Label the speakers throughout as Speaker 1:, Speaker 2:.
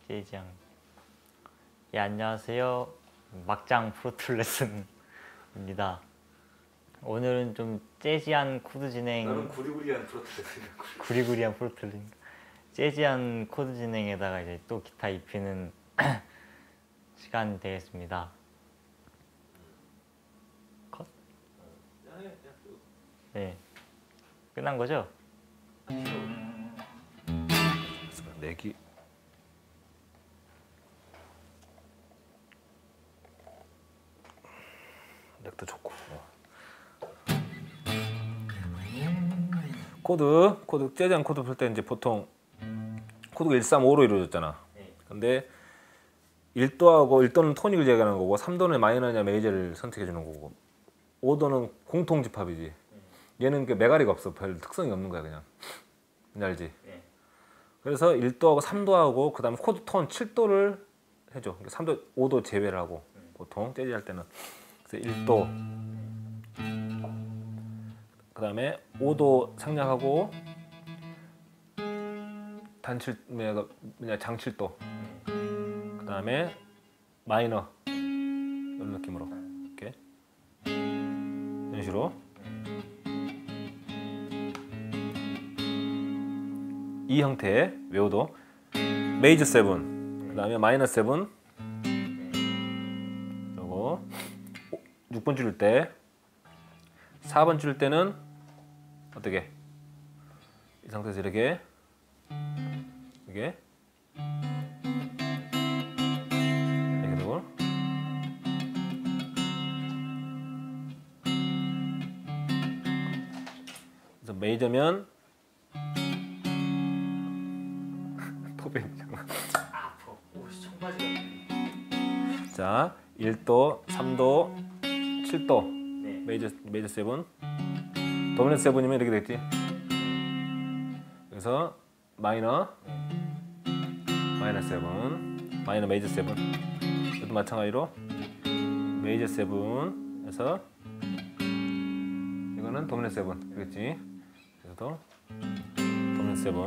Speaker 1: 재즈양. 예, 안녕하세요. 막장 프로툴 레슨입니다. 오늘은 좀 재즈한 코드 진행.
Speaker 2: 나는 구리구리한 프로툴 레슨.
Speaker 1: 구리구리한 프로툴 레슨. 재즈한 코드 진행에다가 이제 또 기타 입히는 시간 되겠습니다. 컷? 네. 끝난 거죠?
Speaker 2: 내기. 렉도 좋고. 코드 재즈한 코드 풀 때 이제 보통 코드가 135로 이루어졌잖아. 근데 1도하고 1도는 토닉을 제거하는 거고 3도는 마이너냐 메이저를 선택해 주는 거고 5도는 공통 집합이지. 얘는 그 메가리가 없어. 별 특성이 없는 거야 그냥. 알지? 그래서 1도하고 3도하고 그 다음에 코드 톤 7도를 해줘. 3도, 5도 제외를 하고 보통 재즈 할 때는. 그래서 1도 그 다음에 5도 생략하고 장 7도 그 다음에 마이너 이런 느낌으로 이렇게 이런 식으로 이 형태의 외우도 메이저 7 그 다음에 마이너 7 그리고 6번 줄일 때 4번 줄일 때는 어떻게 이 상태에서 이렇게 되고 그래서 메이저면 자, 1도, 3도, 7도 메이저 7 도미넌트 7이면 이렇게 되겠지. 그래서 마이너 7 마이너 메이저 7 이것도 마찬가지로 메이저 7에서 이거는 도미넌트 7 그렇지. 그래서 도미넌트 7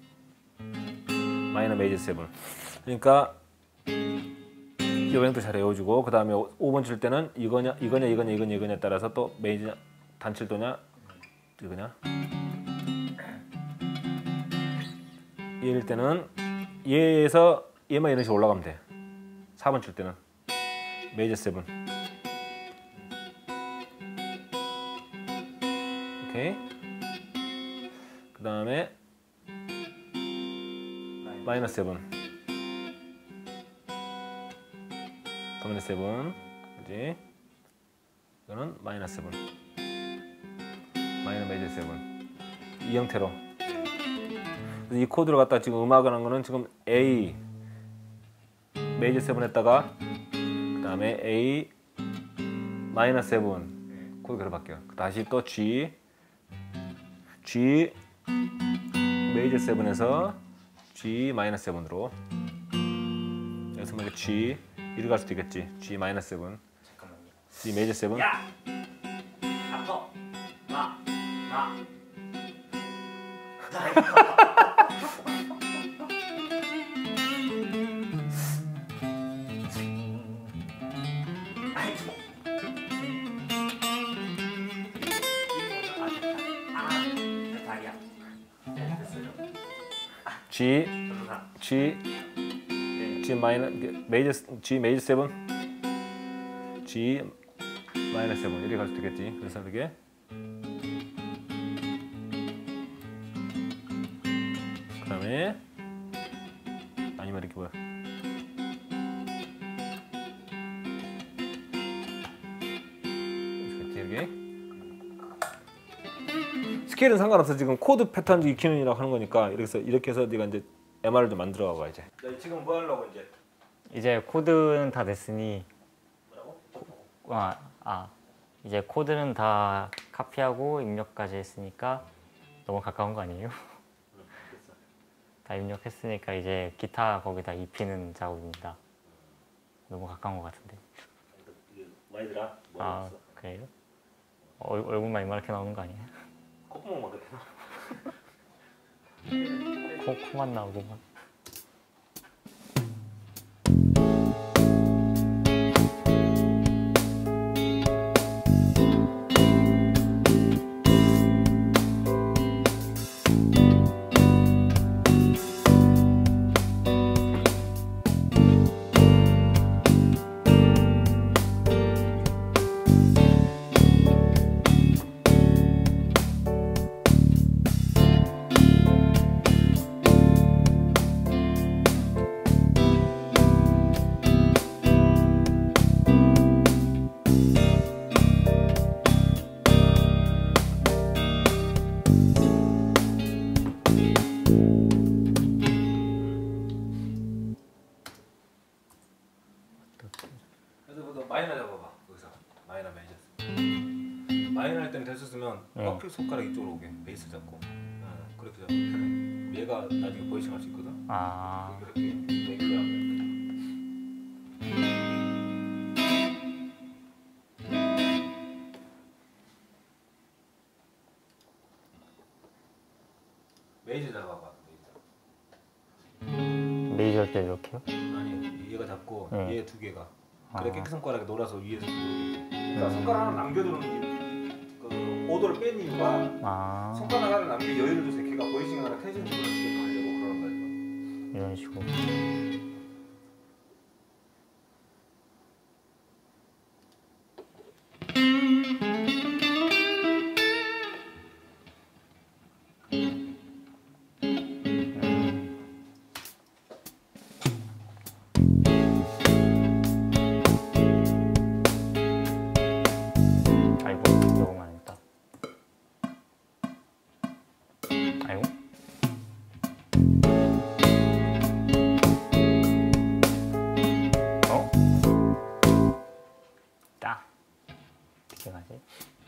Speaker 2: 마이너 메이저 7 그러니까 이 오행도 잘 외워주고 그 다음에 5번 줄 때는 이거냐에 따라서 또 메이저 단칠도냐 이거냐 얘일 때는 얘에서 얘만 이런 식으로 올라가면 돼. 4번 줄 때는 메이저 7 오케이. 그 다음에 마이너 7 도미넌트 7 그지? 이거는 마이너 7 마이너 메이저 7 이 형태로. 그래서 이 코드를 갖다 지금 음악을 한 거는 지금 A 메이저 7 했다가 그 다음에 A 마이너 7 코드가 바뀌어요. 다시 또 G 메이저 7에서 G 마이너 7으로 여기서 만약에 G 이리 갈 수도 있겠지. G 마이너 7
Speaker 1: 잠깐만요.
Speaker 2: G 메이저 7
Speaker 1: 야! 아퍼! 나!
Speaker 2: G 마이너 메이저 G 메이저 7 G 마이너 7 이렇게 갈 수도 있겠지. 그래서 이렇게 그 다음에 아니면 이렇게 뭐야 이렇게 스케일은 상관없어. 지금 코드 패턴 익히는이라고 하는 거니까 이렇게 해서 네가 이제 MR을 좀 만들어 가봐 이제. 지금 뭐 하려고 이제?
Speaker 1: 이제 코드는 다 됐으니 이제 코드는 다 카피하고 입력까지 했으니까 너무 가까운 거 아니에요? 다 입력했으니까 이제 기타 거기다 입히는 작업입니다. 너무 가까운 것 같은데.
Speaker 2: 많이 들어?
Speaker 1: 아 그래요? 얼굴만 이만하게 나오는 거 아니에요?
Speaker 2: 콧구멍만 그렇게 나와.
Speaker 1: 코만 나오고만.
Speaker 2: 그래서 마이너 잡아봐. 여기서 마이너 메이저. 마이너 할 때는 됐었으면 꺾일 손가락 이쪽으로 오게 베이스 잡고. 그렇게 잡으면 편해. 얘가 나중에 보이싱 할 수 있거든.
Speaker 1: 아,
Speaker 2: 이렇게 내기로 하면. 메이저 잡아봐.
Speaker 1: 메이저 할 때 이렇게요?
Speaker 2: 아니 얘가 잡고
Speaker 1: 네.
Speaker 2: 얘 두 개가
Speaker 1: 아.
Speaker 2: 그래 깨끗 손가락에 놀아서 위에서 그러니까 손가락 하나 남겨두는 그 오도를 뺀 이유가
Speaker 1: 아,
Speaker 2: 손가락 하나 남겨 여유를 줘서 걔가 보이싱 하나 텐션 주고 하려고 그러는 거야.
Speaker 1: 이런 식으로. 아이고, 너무 많이 했다. 아이고. 어? 딱. 어떻게 가지?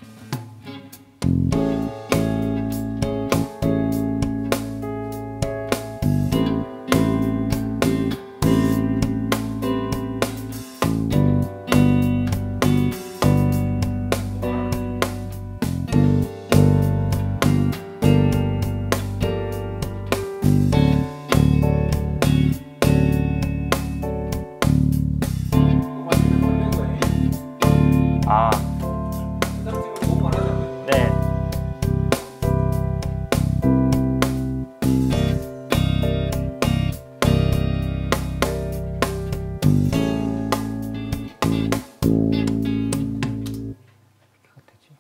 Speaker 2: 너가 지금 설명한 거니?
Speaker 1: 아,
Speaker 2: 회장 지금 너무 많아졌네.
Speaker 1: 네. 어떻게 되지?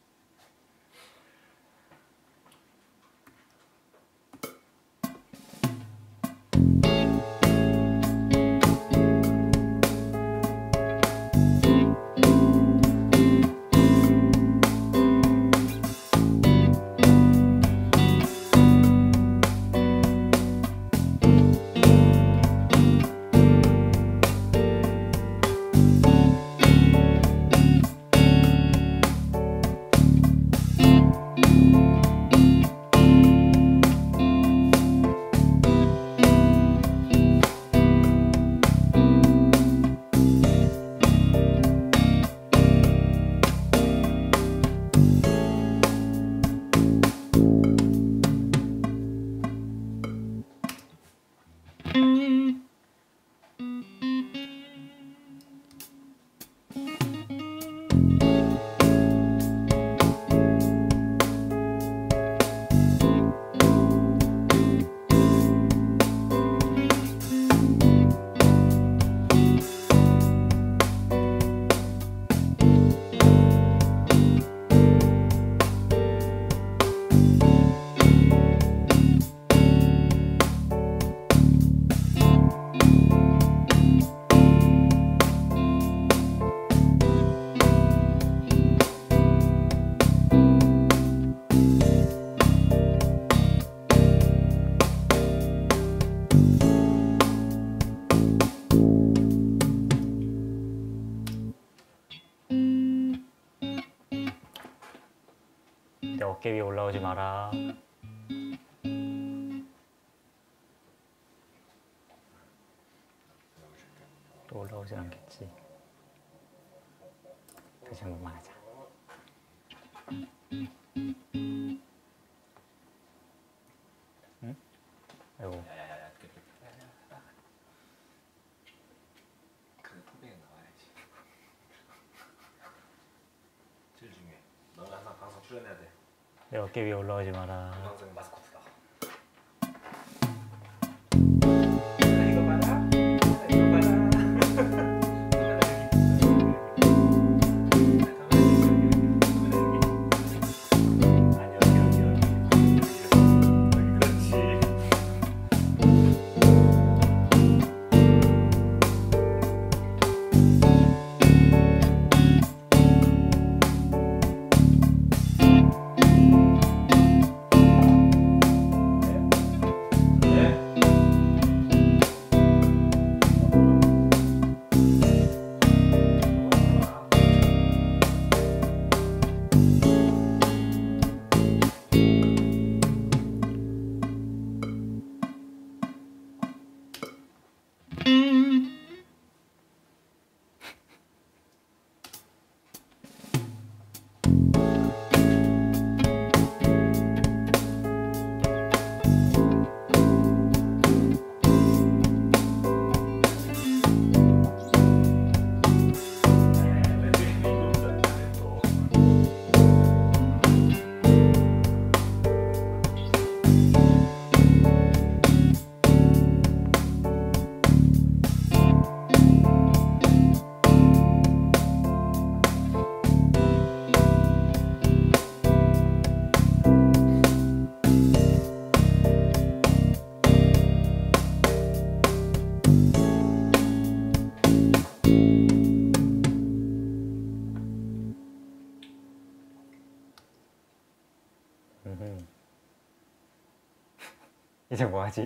Speaker 1: 내 어깨 위에 올라오지 마라. 또 올라오진 않겠지. 다시 한 번만 하자. 응? 아이고.
Speaker 2: 출연해야 돼.
Speaker 1: 내 어깨 위에 올라오지 마라.
Speaker 2: 방송 마스코트다. 이거 봐라. 이거 봐라.
Speaker 1: 이제 뭐 하지?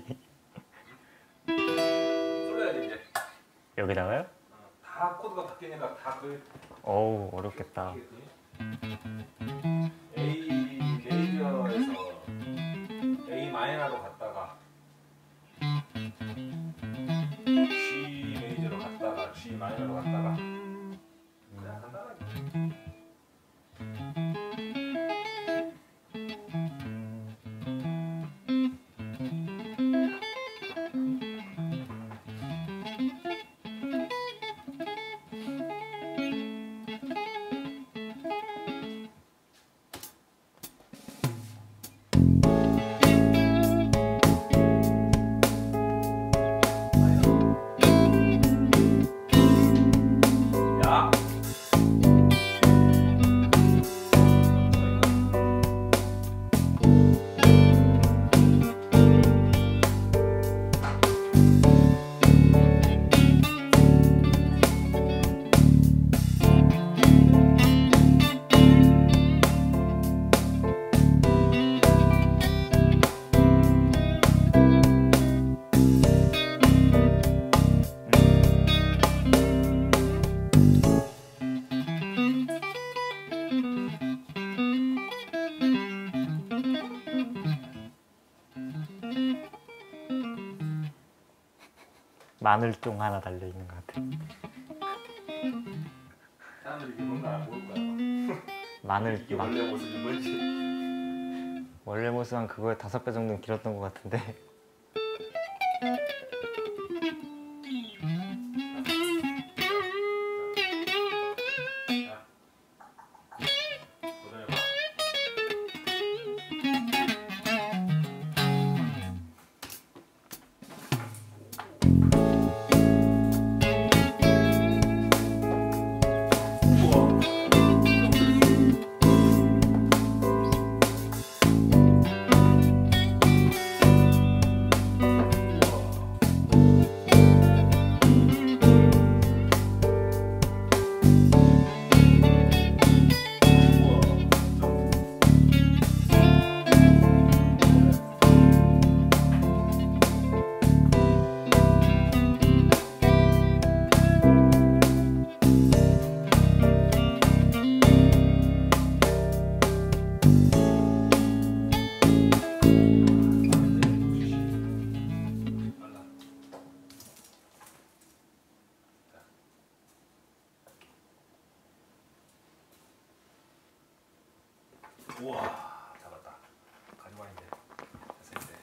Speaker 2: 솔로야지 이제.
Speaker 1: 여기다가요?
Speaker 2: 다 코드가 바뀌니까 다 그.
Speaker 1: 어우 어렵겠다.
Speaker 2: A 메이저에서 A 마이너로 갔다가 G 메이저로 갔다가 G 마이너로 갔다가 그냥 간단하게. 야.
Speaker 1: 마늘종 하나 달려 있는 것 같아.
Speaker 2: 사람들이 이게 뭔가 모를 거야.
Speaker 1: 마늘
Speaker 2: 이게
Speaker 1: 막
Speaker 2: 원래 모습이 뭔지.
Speaker 1: 원래 모습 한 그거의 5배 정도는 길었던 것 같은데.
Speaker 2: 도전해봐. 우와. 우와, 잡았다. 가져와인데 됐을 때.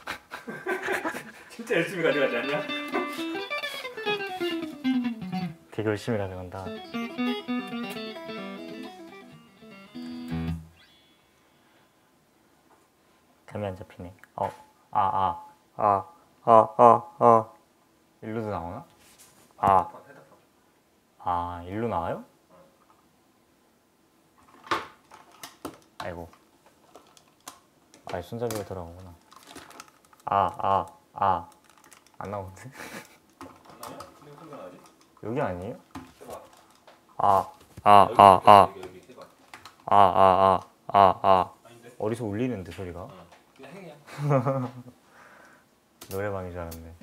Speaker 2: 진짜 열심히 가져가지 않냐?
Speaker 1: 되게 열심히 가져간다. 감이 안 잡히네. 일로도 나오나? 일로 나와요? 아이고. 손잡이가 들어가구나. 안 나오는데? 여기 아니에요? 어디서 울리는데 소리가?
Speaker 2: 그냥 행이야.
Speaker 1: 노래방인 줄 알았네.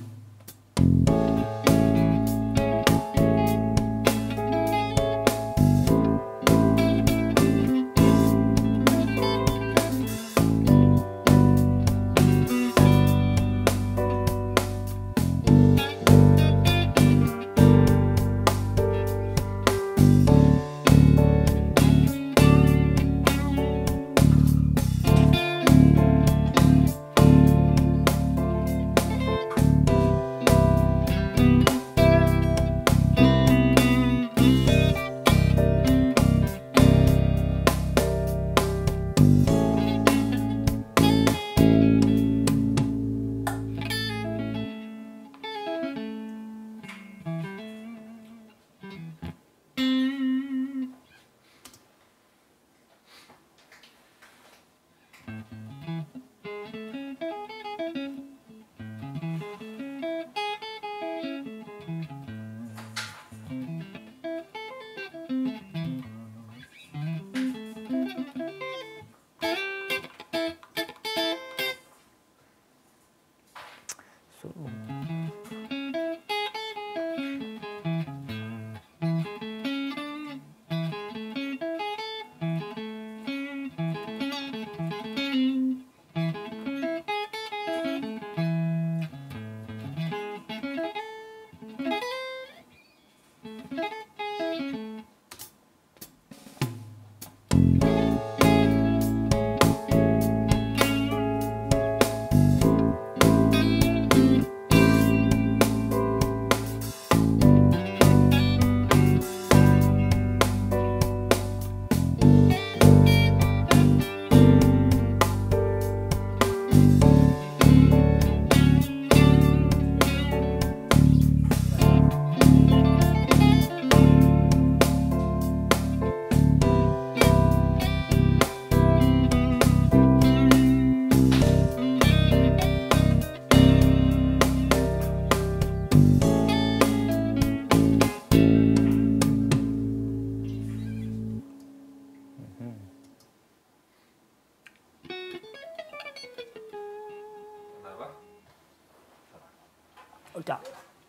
Speaker 2: 자,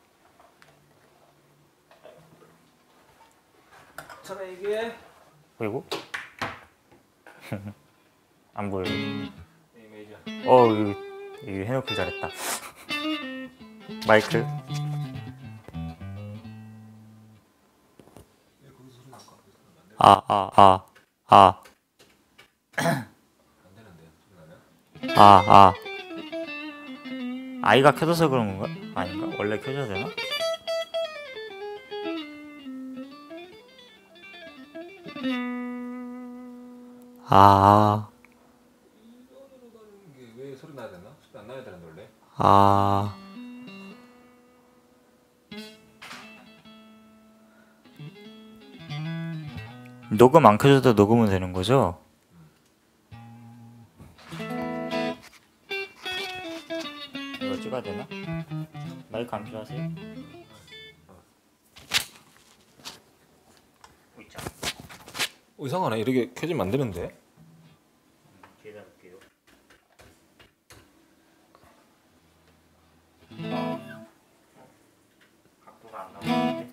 Speaker 2: 이게
Speaker 1: 그리고 안 보여.
Speaker 2: A 메이저.
Speaker 1: 이거 해놓길 잘했다. 마이크.
Speaker 2: 안 되는데요. 소리 나면?
Speaker 1: 아이가 켜져서 그런 건가? 아닌가? 원래 켜져야 되나?
Speaker 2: 이거로 가는 게 왜 소리 나야 되나? 소리 안 나야 되는데 원래.
Speaker 1: 녹음 안 켜져도 녹음은 되는 거죠? 이거 찍어야 되나? 마이크 안 필요하세요?
Speaker 2: 이상하네. 이렇게 켜지면 안 되는데.
Speaker 1: 뒤에다 볼게요. 각도가 안 나오는데.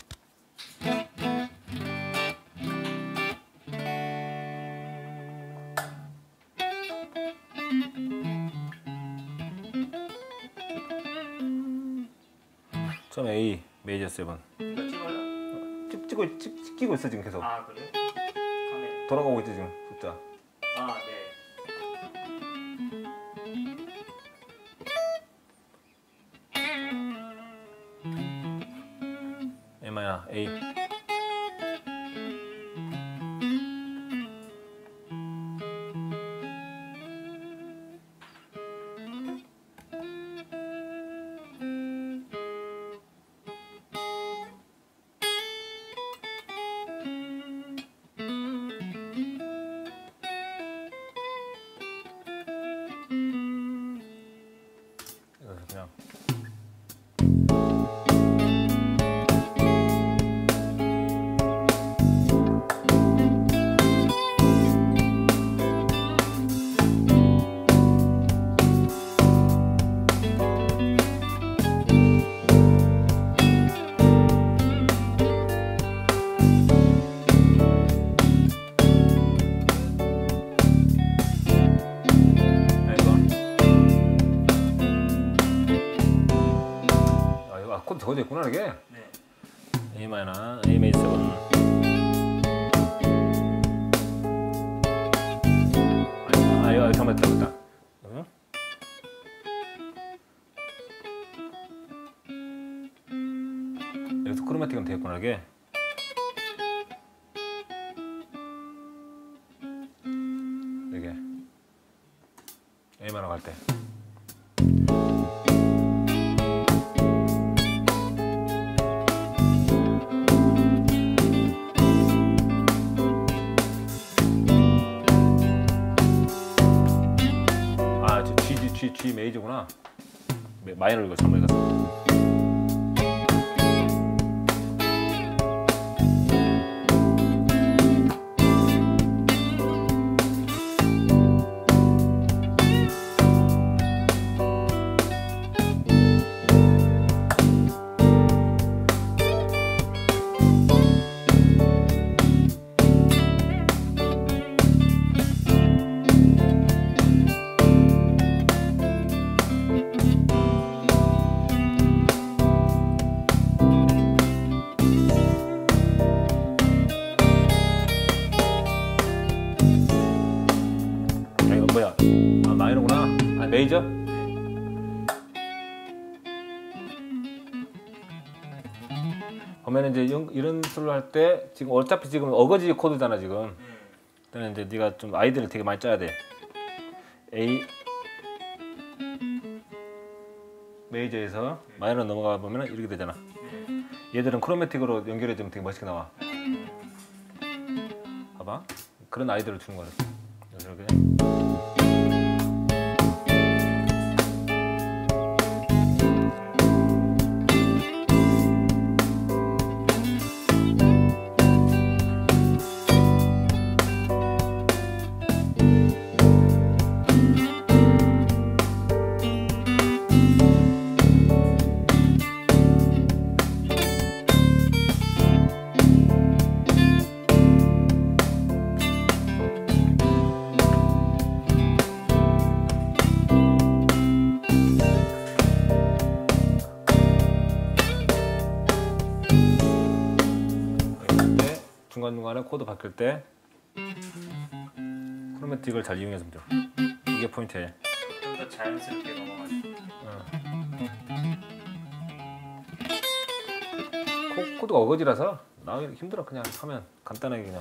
Speaker 2: 좀 A 메이저 7.
Speaker 1: 이거 찍어요?
Speaker 2: 찍히고 있어 지금 계속.
Speaker 1: 그래요? 카메라.
Speaker 2: 돌아가고 있지 지금 숫자.
Speaker 1: 네.
Speaker 2: M 마이너 A. 그냥 코드 적어져 있구나 이게.
Speaker 1: 네.
Speaker 2: A 마이너 A 메이저 7. 이거 잘못했다. 응? 여기서 크로마틱은 되겠구나 이게. 이게 A 마이너 갈 때. G 메이저구나. 마이너를 이거 잘못 읽었어. 뭐야? 아 마이너구나. 아 메이저? 보면 이제 이런 술로 할 때 지금 어차피 지금 어거지 코드잖아 지금. 일단 이제 네가 좀 아이디어를 되게 많이 짜야 돼. A 메이저에서 마이너 넘어가 보면 이렇게 되잖아. 얘들은 크로매틱으로 연결해 주면 되게 멋있게 나와. 봐봐. 그런 아이디어를 주는 거야. 이렇게. 중간중간에 코드 바뀔 때 크로매틱을 잘 이용해서 돼. 이게 포인트예요.
Speaker 1: 좀 더 자연스럽게 넘어가죠.
Speaker 2: 코드가 어거지라서 나오기 힘들어. 그냥 하면 간단하게 그냥.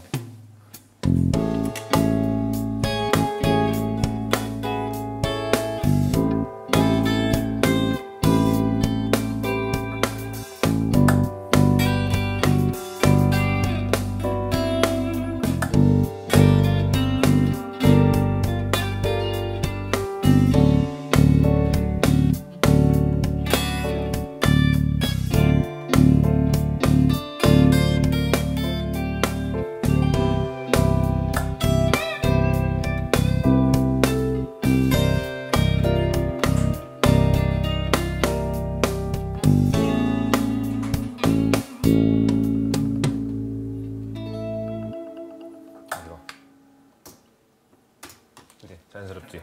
Speaker 2: 그래, 자연스럽지.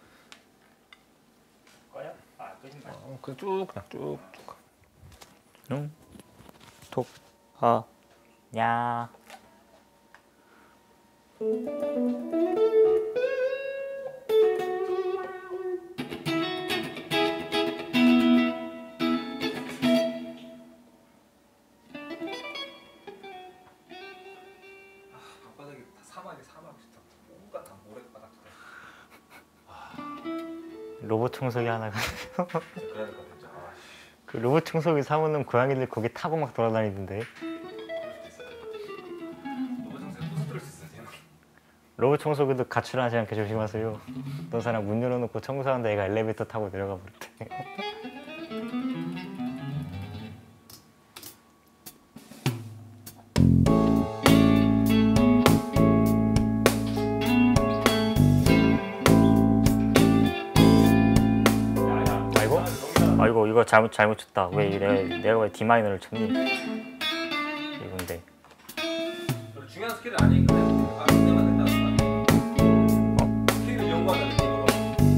Speaker 1: 꺼요? 아 끄신다.
Speaker 2: 그냥 쭉 그냥 쭉.
Speaker 1: 톡, 하, 냐. 로봇 청소기 하나가
Speaker 2: 그러니까 진짜.
Speaker 1: 그 로봇 청소기 사모는 고양이들 거기 타고 막 돌아다니던데.
Speaker 2: 로봇 청소기 또 스트레스 있으세요?
Speaker 1: 로봇 청소기도 가출하지 않게 조심하세요. 어떤 사람 문 열어놓고 청소하는데 애가 엘리베이터 타고 내려가 버렸대. 아이고? 아이고 이거 잘못 쳤다. 왜 내가 왜 D 마이너를 쳤니? 이건데.
Speaker 2: 중요한 스킬은 아니니까 그냥 된다. 스킬을 연구하는 느낌으로.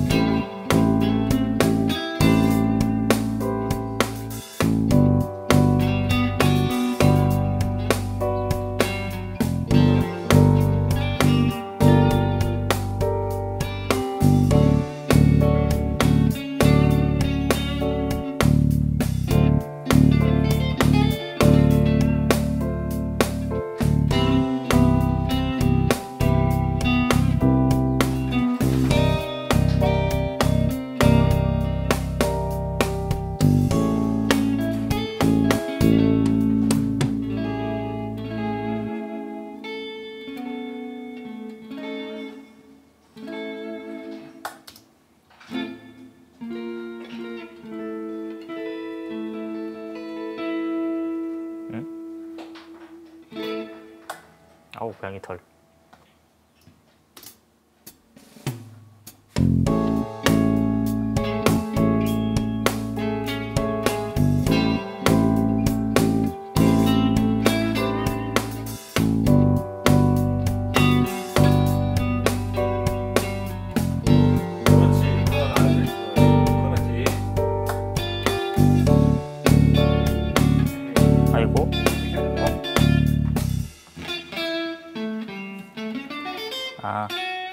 Speaker 1: 아우 고양이 털. 아이고. 아.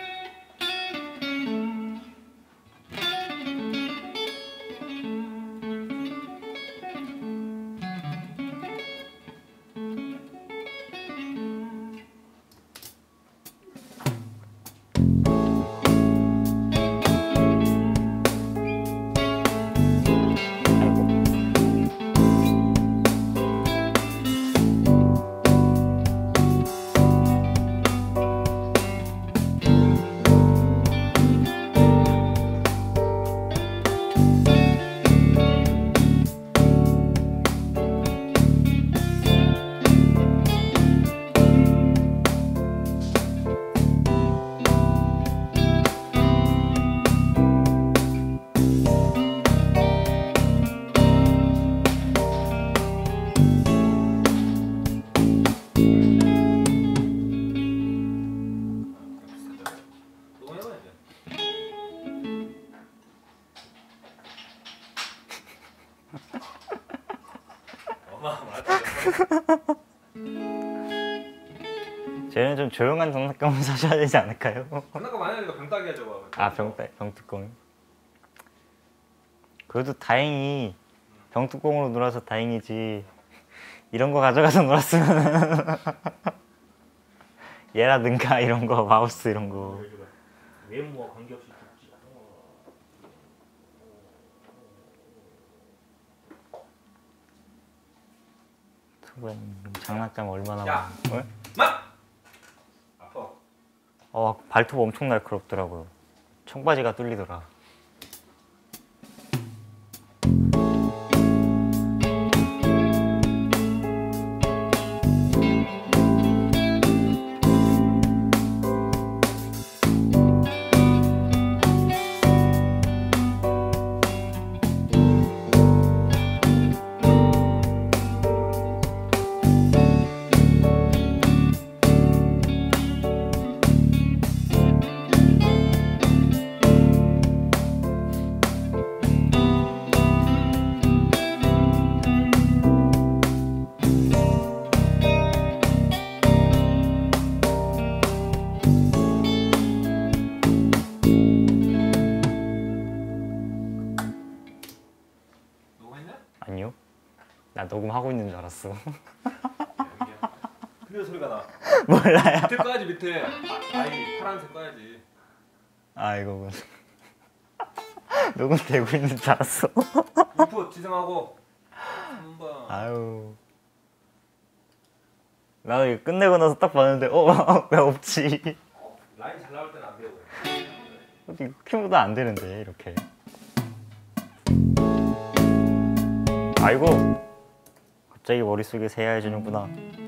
Speaker 1: 쟤는 좀 조용한 장난감을 사셔야 되지 않을까요?
Speaker 2: 장난감 아니야. 병따기야 저거.
Speaker 1: 아 병뚜껑. 그래도 다행히 병뚜껑으로 놀아서 다행이지. 이런 거 가져가서 놀았으면 얘라든가 이런 거 마우스 이런 거.
Speaker 2: 외모와 관계없이 좋지.
Speaker 1: 장난감 얼마나
Speaker 2: 야!
Speaker 1: 많아?
Speaker 2: 마! 아파.
Speaker 1: 발톱 엄청 날카롭더라고요. 청바지가 뚫리더라. 아니요. 나 녹음하고 있는 줄 알았어.
Speaker 2: 근데 소리가 나.
Speaker 1: 몰라요.
Speaker 2: 밑에 꺼야지 밑에. 아이 파란색 꺼야지.
Speaker 1: 아 이거 녹음되고 있는 줄 알았어.
Speaker 2: 2% 지정하고 3번.
Speaker 1: 아유. 나도 이거 끝내고 나서 딱 봤는데 왜 없지?
Speaker 2: 라인 잘 나올 때는 안 돼요.
Speaker 1: 이거 키보드 안 되는데 이렇게. 아이고. 갑자기 머릿속에 새하얘지는구나.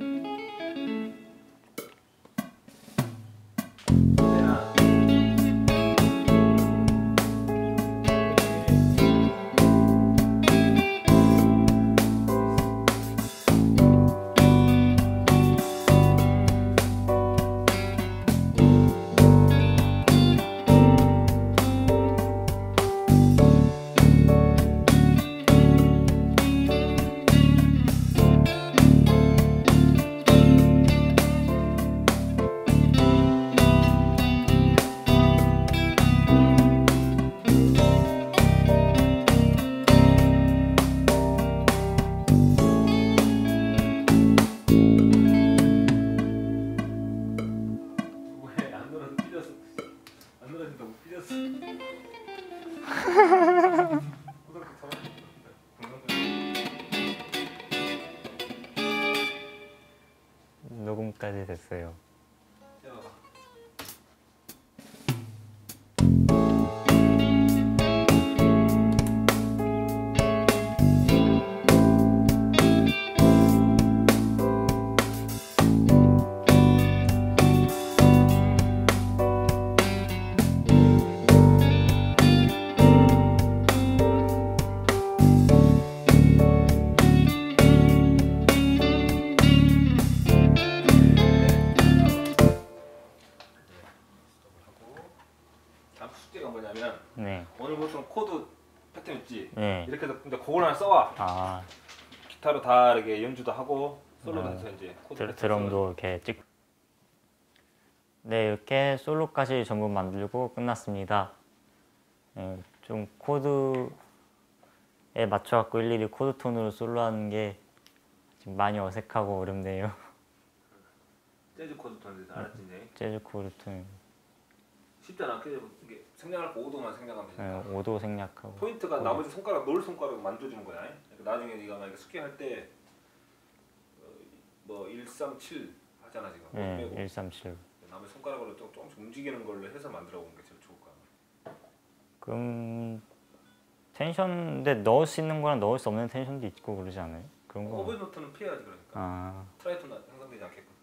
Speaker 2: 왜안 늘어서 삐졌어? 안 늘어진다고 삐졌어?
Speaker 1: 녹음까지 됐어요.
Speaker 2: 다음 숙제가 뭐냐면
Speaker 1: 네.
Speaker 2: 오늘 보통 코드 패턴 있지?
Speaker 1: 네.
Speaker 2: 이렇게 해서 근데 그걸 하나 써와.
Speaker 1: 아,
Speaker 2: 기타로 다 이렇게 연주도 하고 솔로도 해서 이제 코드 패턴
Speaker 1: 드럼도 이렇게 찍. 네, 이렇게 솔로까지 전부 만들고 끝났습니다. 네, 좀 코드에 맞춰갖고 일일이 코드 톤으로 솔로하는 게 지금 많이 어색하고 어렵네요.
Speaker 2: 재즈 코드 톤인데 알았지 이제?
Speaker 1: 재즈 코드 톤,
Speaker 2: 쉽잖아. 이게 생략할 거 5도만 생략하면 되니까.
Speaker 1: 5도 생략하고.
Speaker 2: 포인트가 나머지 손가락 놓을 손가락을 만들어주는 거야. 그러니까 나중에 네가 만약에 스케할 때 뭐 137 하잖아 지금.
Speaker 1: 네,
Speaker 2: 빼고.
Speaker 1: 137.
Speaker 2: 나머지 손가락으로 조금씩 움직이는 걸로 해서 만들어 보는 게 제일 좋을 거야.
Speaker 1: 그럼 텐션인데 넣을 수 있는 거랑 넣을 수 없는 텐션도 있고 그러지 않아요? 그런 거.
Speaker 2: 오버노트는 피해야지 그러니까.
Speaker 1: 아,
Speaker 2: 트라이톤 형성되지 않게끔.